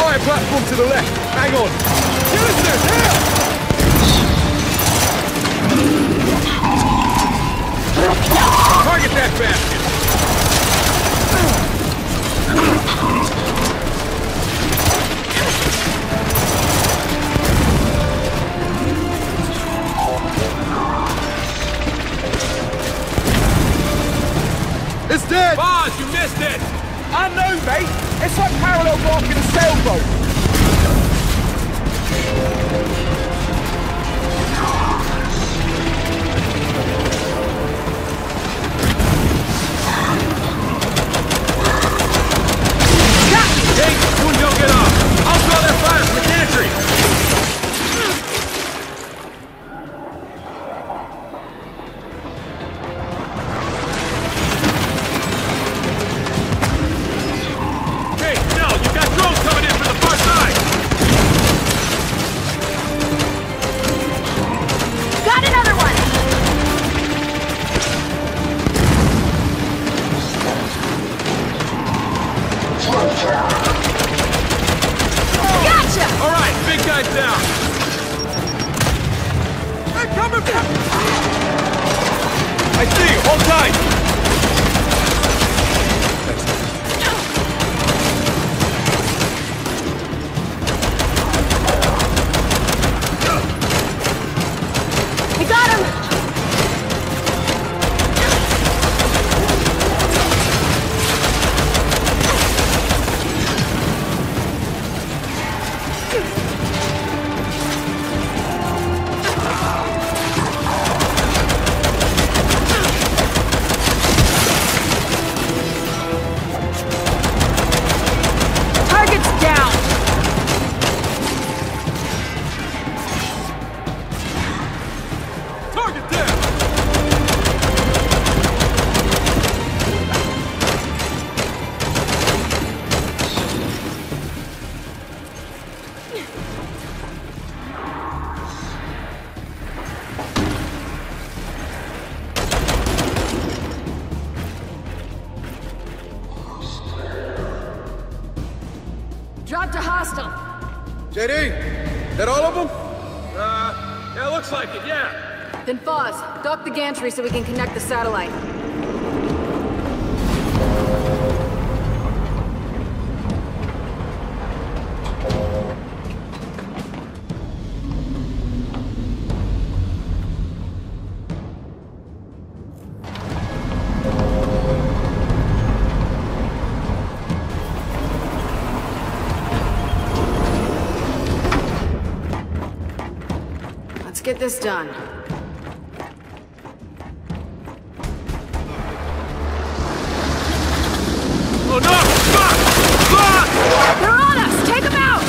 Fire platform to the left. Hang on. Houston, here! Target that basket! It's dead! Boss, you missed it! I know, mate! It's like parallel blocking a sailboat! Hey, soon you'll get off! I'll draw that fire from the gantry! I see you! Hold tight! We got him! Dropped a hostile. JD, that all of them? Yeah, looks like it, yeah. Then Foz, dock the gantry so we can connect the satellite. Let's get this done. Oh no! Fuck! Fuck! They're on us! Take them out!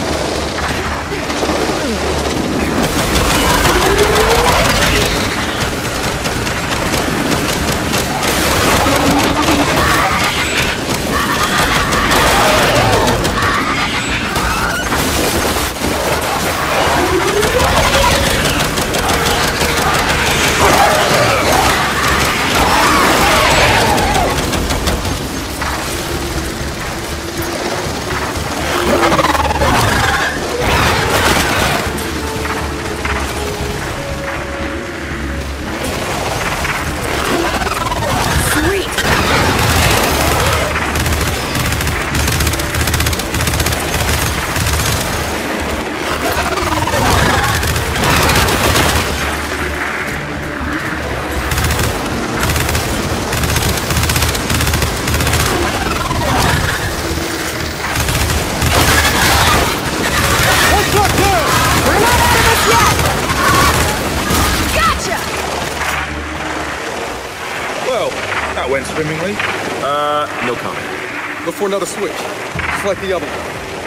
That went swimmingly. No comment. Look for another switch. Just like the other one.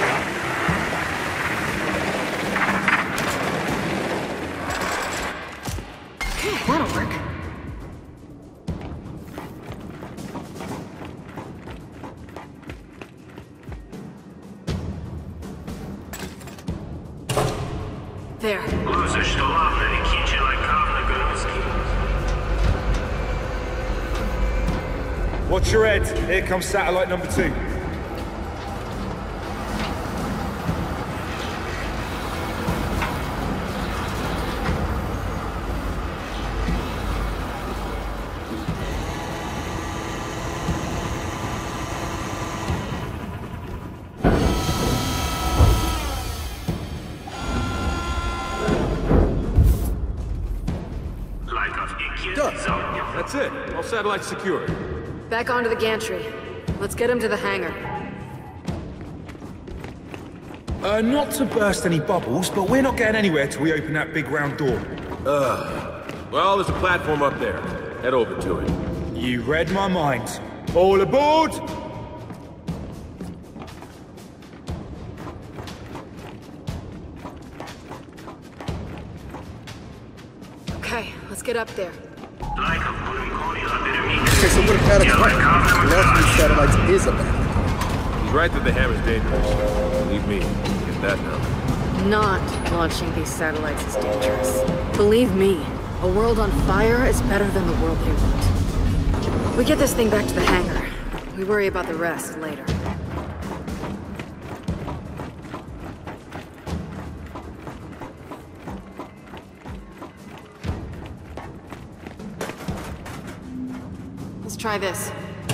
That'll work. There. Луза, что главное, кичи лайкавна грызки. Watch your head. Here comes satellite number 2. That's it. All satellites secure. Back onto the gantry. Let's get him to the hangar. Not to burst any bubbles, but we're not getting anywhere till we open that big round door. Well, there's a platform up there. Head over to it. You read my mind. All aboard! Okay, let's get up there. Like a wooden coin, I better meet Okay, so what if Paddock's right? Launching these satellites is a bad. He's right that the hammer's dangerous. Believe me, get that now. Not launching these satellites is dangerous. Believe me, a world on fire is better than the world they want. We get this thing back to the hangar. We worry about the rest later. Let's try this.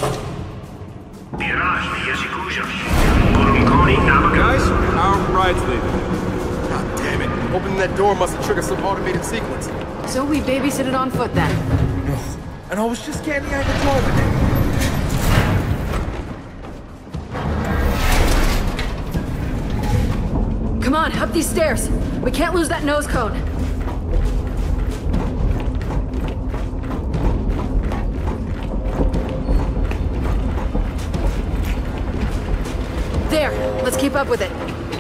Guys, our ride's leaving. God damn it. Opening that door must have triggered some automated sequence. So we babysit it on foot then. And I was just getting the hang of driving it. Come on, up these stairs. We can't lose that nose cone. There, let's keep up with it.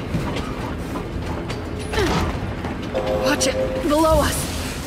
Watch it, below us.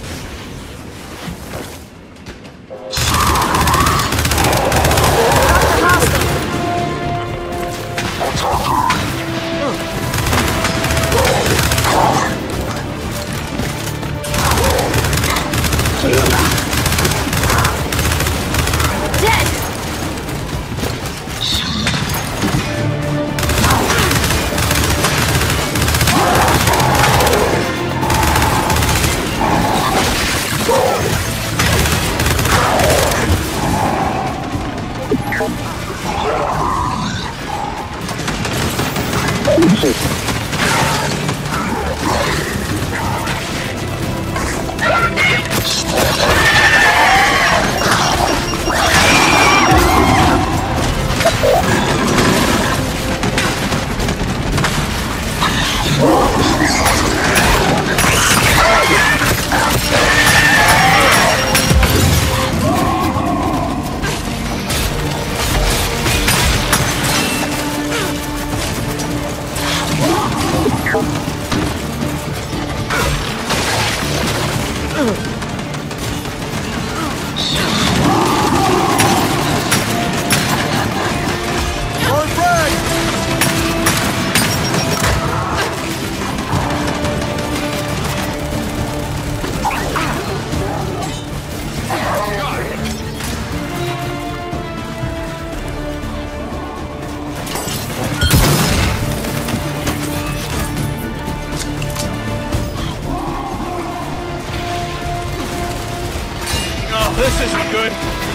This isn't good.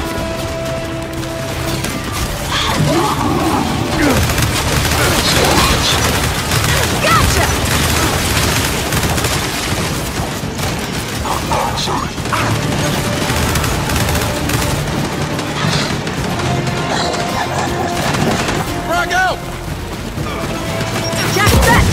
Frag out! Jack, fetch!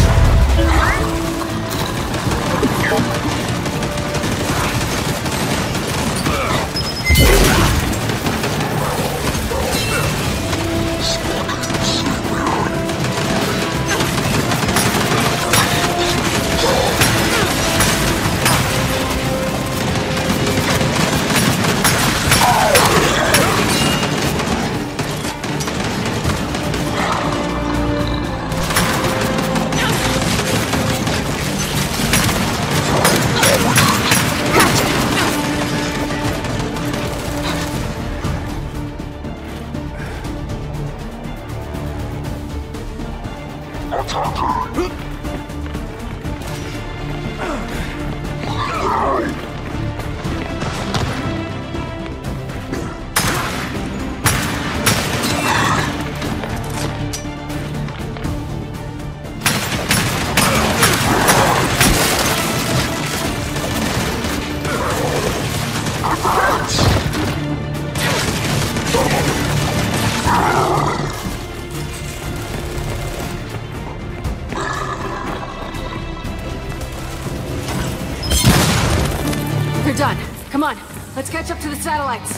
to the satellites.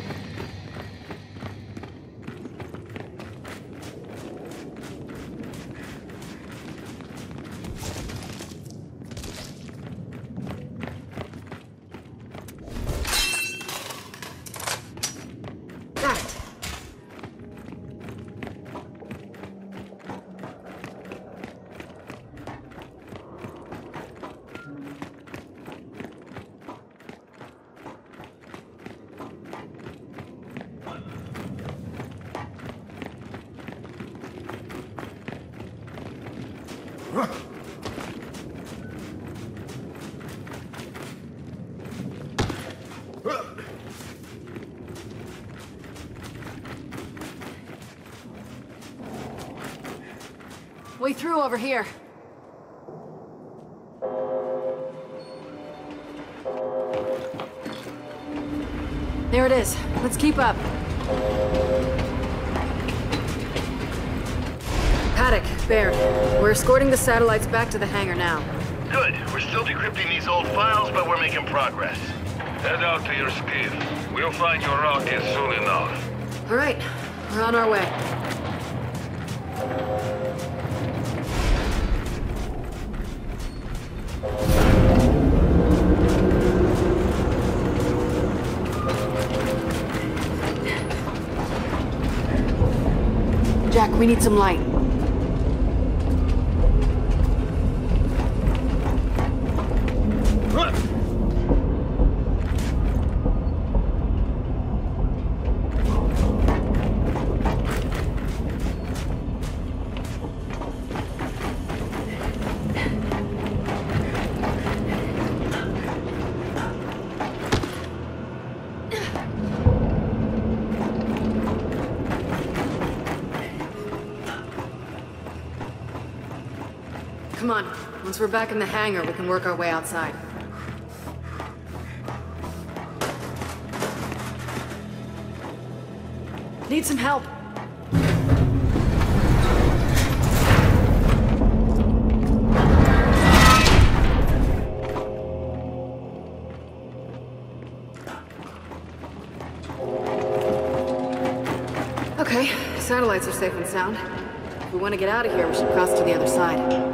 Got it. Way through over here. There it is. Let's keep up. Paddock, Baird, we're escorting the satellites back to the hangar now. Good. We're still decrypting these old files, but we're making progress. Head out to your skiff. We'll find your rocket soon enough. All right, we're on our way. Jack, we need some light. Come on. Once we're back in the hangar, we can work our way outside. Need some help. Okay, satellites are safe and sound. If we want to get out of here, we should cross to the other side.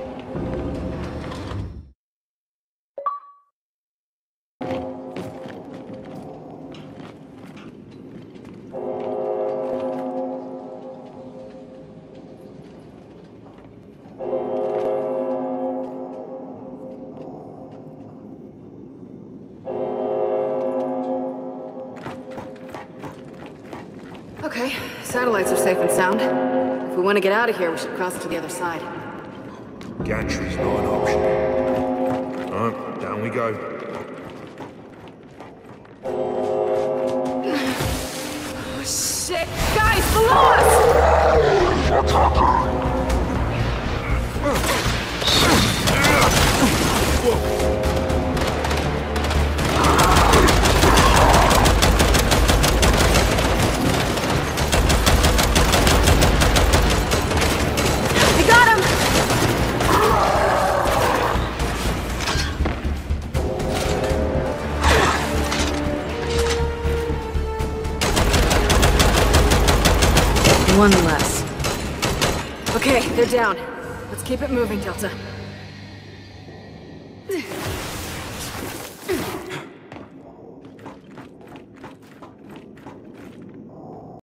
Okay, satellites are safe and sound. If we want to get out of here, we should cross to the other side. Gantry's not an option. Alright, down we go. Oh, shit! Guys, below us! What's happening? One less. Okay, they're down. Let's keep it moving, Delta.